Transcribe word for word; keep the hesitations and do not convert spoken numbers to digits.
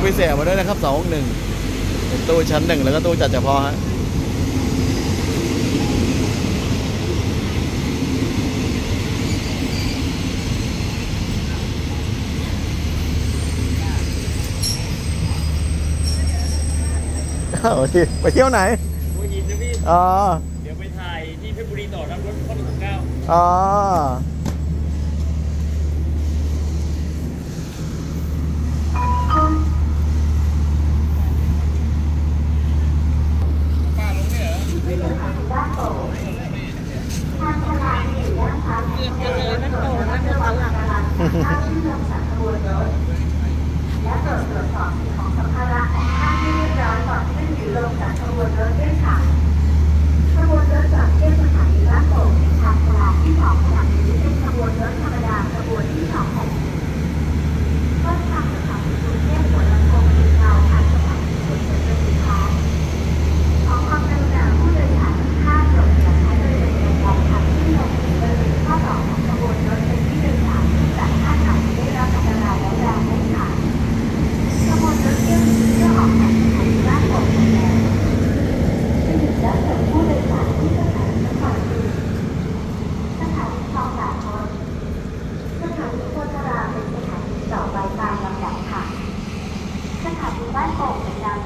พิเศษมาด้วยนะครับสองหนึ่งเป็นตู้ชั้นหนึ่งแล้วก็ตู้จัดเฉพาะฮะไปเที่ยวไหนหัวหินนะพี่อ๋อเดี๋ยวไปถ่ายที่เพชรบุรีต่อครับรถข้อหนึ่งเก้าอ๋อป้าลงเนี่ยเหรอทางทลายอยู่ด้านซ้ายเจอนั่นโตนั่นโตหลังข้างที่ลงสังขบวนรถและตรวจตรวจสอบสิ่งของสัมภาระของท่านให้เรียบร้อยก่อนขึ้นหรือลงจากขบวนรถด้วยค่ะขบวนรถจากเที่ยวสถานีบ้านโป่งเป็นทางตลาดที่สองขณะนี้เป็นขบวนรถธรรมดาขบวนที่สองของต้นทางสถานีกรุงเทพหัวลำโพงถึงเราทางสถานีสุดเสด็จสุดท้ายขอความกรุณาผู้โดยสารทุกท่านโปรดอย่าใช้บริเวณใดๆทางที่ลงบริเวณข้อต่อของขบวนรถเป็นที่โดยสารที่จะท่านอาจจะได้รับอันตรายแล้วแรงไม่ค่ะขบวนรถเที่ยวนี้เพื่อออกจากสถานีบ้านโป่งแล้วจะหยุดรับส่งผู้โดยสารที่สถานีนครปฐมสถานีคลองหลาโพสถานีโพธารามเป็นสถานีต่อไปตามลำดับค่ะสถานีบ้านโป่งเป็นดาว